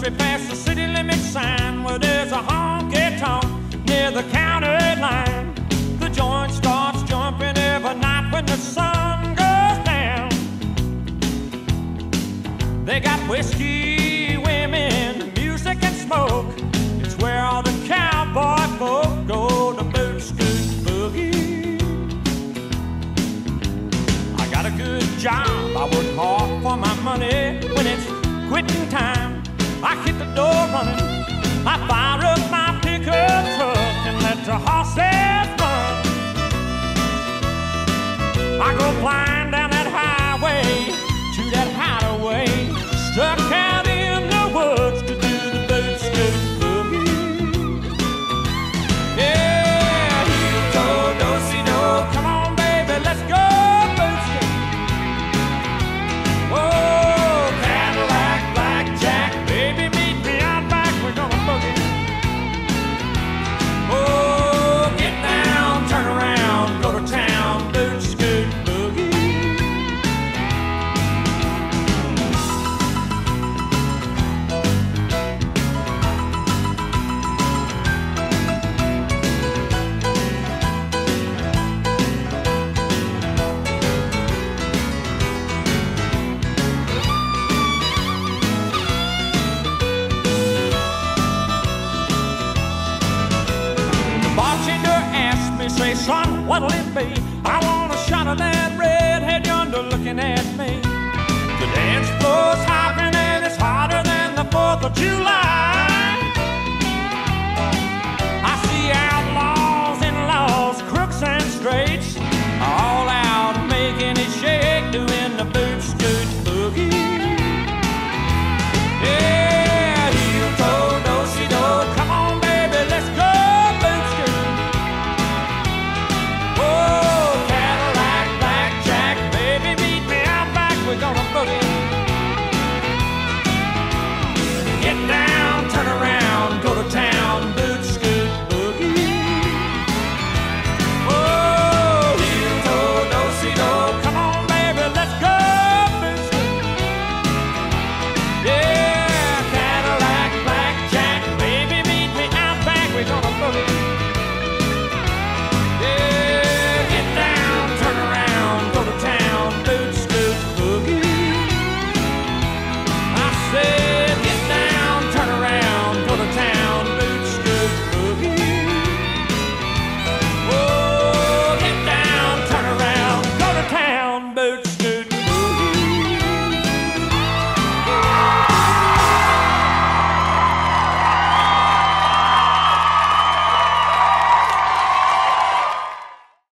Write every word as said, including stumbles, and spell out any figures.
me past the city limit sign where there's a honky-tonk near the county line. The joint starts jumping every night when the sun goes down. They got whiskey, women, music and smoke. It's where all the cowboy folk go to boot, scoot, boogie. I got a good job, I work hard for my money. When it's quitting time, I hit the door running. I fire up my pickup truck and let the horses run. I go flying down that highway to that hideaway, stuck out in the woods to do the boot, scoot, boogie. Yeah, heel toe, do-si-do, come on baby, let's go boot scoot. Whoa, Cadillac, blackjack, baby meet me out back, we're gonna boogie. Oh, get down, turn around, go to town, boot scoot, boogie. The bartender asked me, say, son, what'll it be? I want a shot of that redhead yonder looking at me. The dance floor's hopping and it's hotter than the fourth of July.